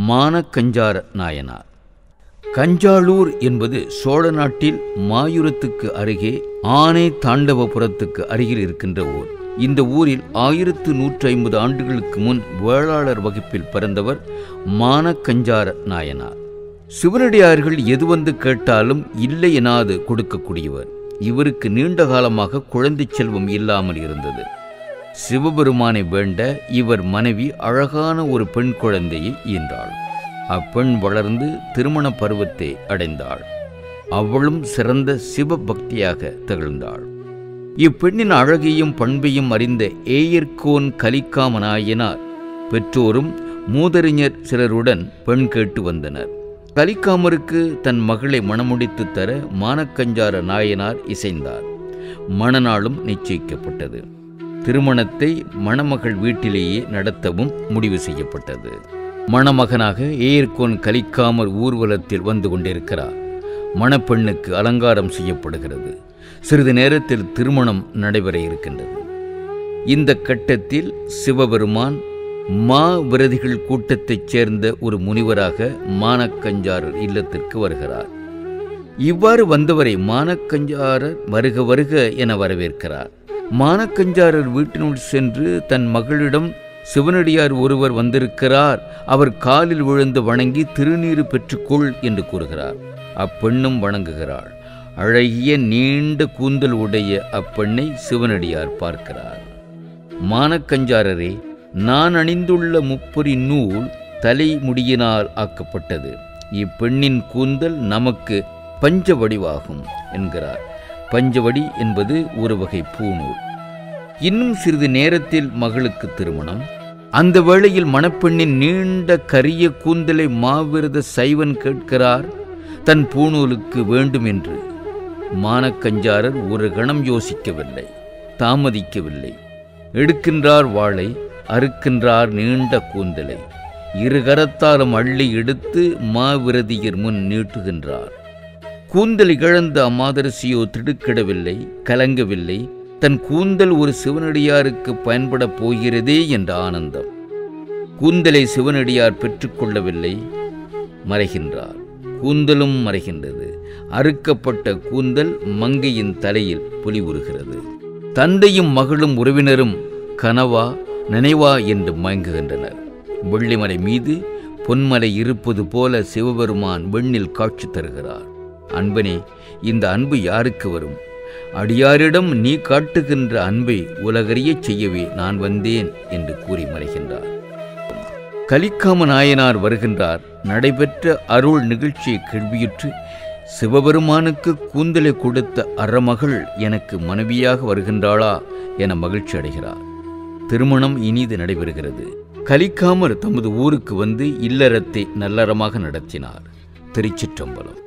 மானக்கஞ்சார நாயனார். கஞ்சாளூர் என்பது சோழ நாட்டில் மாயூரத்துக்கு அருகே ஆனை தாண்டவபுரத்துக்கு அருகில் இருக்கின்ற ஊர். இந்த ஊரில் 1150 ஆண்டுகளுக்கு முன் வேளாளர் வகுப்பில் பிறந்தவர் மானக்கஞ்சார நாயனார். சிவனடியார்கள் எது வந்து கேட்டாலும் இல்லை எனாது கொடுக்கக்கூடியவர். இவருக்கு நீண்ட காலமாக குழந்தை செல்வம் இல்லாமல் இருந்தது. சிவபெருமானை வேண்ட இவர் மனைவி அழகான ஒரு பெண் குழந்தையை ஈன்றாள். அப்பெண் வளர்ந்து திருமண பருவத்தை அடைந்தாள். அவளும் சிறந்த சிவபக்தியாக திகழ்ந்தாள். இப்பெண்ணின் அழகையும் பண்பையும் அறிந்த ஏயர்கோன் கலிக்காம நாயனார் பெற்றோரும் மூதறிஞர் சிலருடன் பெண் கேட்டு வந்தனர். கலிக்காமருக்கு தன் மகளை மணமுடித்து தர மானக்கஞ்சார நாயனார் இசைந்தார். மணநாளும் நிச்சயிக்கப்பட்டது. திருமணத்தை மணமகள் வீட்டிலேயே நடத்தவும் முடிவு செய்யப்பட்டது. மணமகனாக ஏயர்கோன் கலிக்காமர் ஊர்வலத்தில் வந்து கொண்டிருக்கிறார். மணப்பெண்ணுக்கு அலங்காரம் செய்யப்படுகிறது. சிறிது நேரத்தில் திருமணம் நடைபெற இருக்கின்றது. இந்த கட்டத்தில் சிவபெருமான் விரதிகள் கூட்டத்தைச் சேர்ந்த ஒரு முனிவராக மானக்கஞ்சாரர் இல்லத்திற்கு வருகிறார். இவ்வாறு வந்தவரை மானக்கஞ்சாரர் வருக வருக என வரவேற்கிறார். மானக்கஞ்சாரர் வீட்டினுள் சென்று தன் மகளிடம் சிவனடியார் ஒருவர் வந்திருக்கிறார், அவர் காலில் விழுந்து வணங்கி திருநீறு பெற்றுக்கொள் என்று கூறுகிறார். அப்பெண்ணும் வணங்குகிறாள். அழகிய நீண்ட கூந்தல் உடைய அப்பெண்ணை சிவனடியார் பார்க்கிறார். மானக்கஞ்சாரரே, நான் அணிந்துள்ள முப்பொறி நூல் தலைமுடியினால் ஆக்கப்பட்டது. இப்பெண்ணின் கூந்தல் நமக்கு பஞ்சவடிவாகும் என்கிறார். பஞ்சவடி என்பது ஒரு வகை பூநூல். இன்னும் சிறிது நேரத்தில் மகளுக்கு திருமணம். அந்த வேளையில் மணப்பெண்ணின் நீண்ட கரிய கூந்தலை மாவிரத சைவன் கேட்கிறார் தன் பூநூலுக்கு வேண்டும் என்று. மானக்கஞ்சாரர் ஒரு கணம் யோசிக்கவில்லை, தாமதிக்கவில்லை. எடுக்கின்றார் வாளை, அறுக்கின்றார் நீண்ட கூந்தலை. இரு கரத்தாலும் அள்ளி எடுத்து மாவிரதியர் முன் நீட்டுகின்றார். கூந்தல் இழந்த அம்மாதரசியோ திடுக்கிடவில்லை, கலங்கவில்லை. தன் கூந்தல் ஒரு சிவனடியாருக்கு பயன்பட போகிறதே என்ற ஆனந்தம். கூந்தலை சிவனடியார் பெற்றுக்கொள்ளவில்லை, மறைகின்றார். கூந்தலும் மறைகின்றது. அறுக்கப்பட்ட கூந்தல் மங்கையின் தலையில் பொலிவுறுகிறது. தந்தையும் மகளும் உறவினரும் கனவா நினைவா என்று மயங்குகின்றனர். வெள்ளிமலை மீது பொன்மலை இருப்பது போல சிவபெருமான் வெண்ணில் காட்சி தருகிறார். அன்பனே, இந்த அன்பு யாருக்கு வரும்? அடியாரிடம் நீ காட்டுகின்ற அன்பை உலகறியச் செய்யவே நான் வந்தேன் என்று கூறி மறைகின்றார். கலிக்காம நாயனார் வருகின்றார். நடைபெற்ற அருள் நிகழ்ச்சியை கேள்வியுற்று சிவபெருமானுக்கு கூந்தலை கொடுத்த அறமகள் எனக்கு மனைவியாக வருகின்றாளா என மகிழ்ச்சி அடைகிறார். திருமணம் இனிது நடைபெறுகிறது. கலிக்காமர் தமது ஊருக்கு வந்து இல்லறத்தை நல்லறமாக நடத்தினார். திருச்சிற்றம்பலம்.